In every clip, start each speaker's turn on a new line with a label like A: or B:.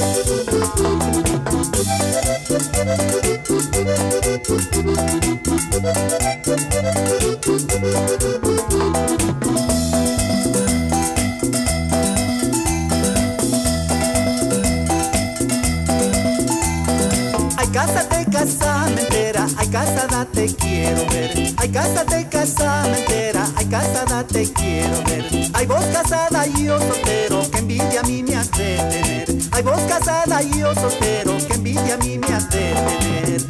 A: Ay, cásate, casamentera, ay, casada te quiero ver. Ay, cásate, casamentera, ay, casada te quiero ver. Ay, vos casada y yo soltero, que envidia a mí me has de tener. Ay, vos casada y yo soltero, que envidia a mí me has de tener.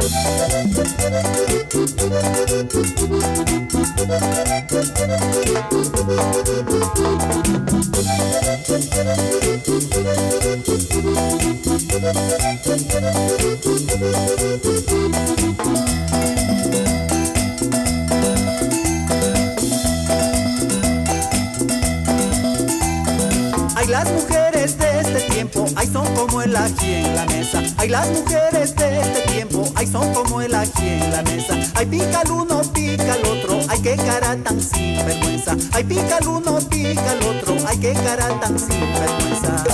A: Ay, las mujeres de este tiempo, ay, son como el ají en la mesa. Ay, las mujeres de este tiempo, ay, son como el ají en la mesa. Ay, pica el uno, pica el otro, ay, qué cara tan sinvergüenza. Ay, pica el uno, pica el otro, ay, qué cara tan sinvergüenza.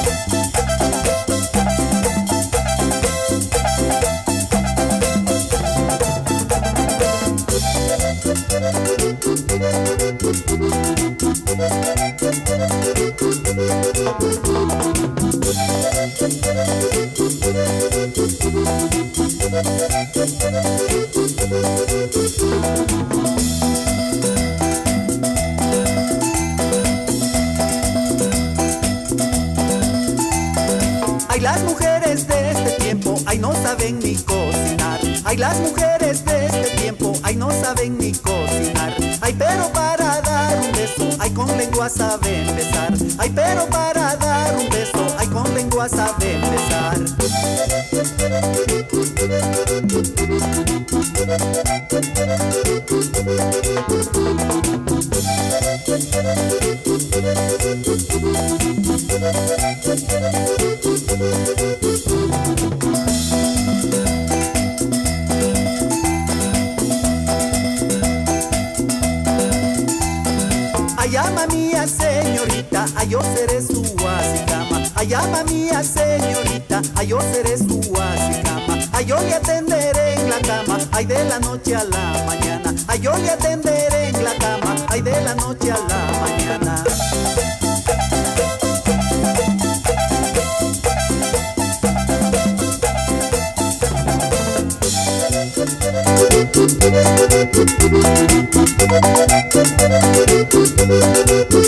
A: Ay, las mujeres de este tiempo, ay, no saben ni cocinar. Ay, las mujeres de este tiempo, ay, no saben ni cocinar. Ay, pero para dar un beso, ay, con lengua saben besar. Ay, pero para dar un beso, ay, con lengua saben besar. Ay, ama mía señorita, ay, yo seré su asicama. Ay, ama mía señorita, ay, yo seré su asicama. Ay, yo le atenderé en la cama, ay, de la noche a la mañana. Ay, yo le atenderé en la cama, ay, de la noche a la mañana.
B: Thank you.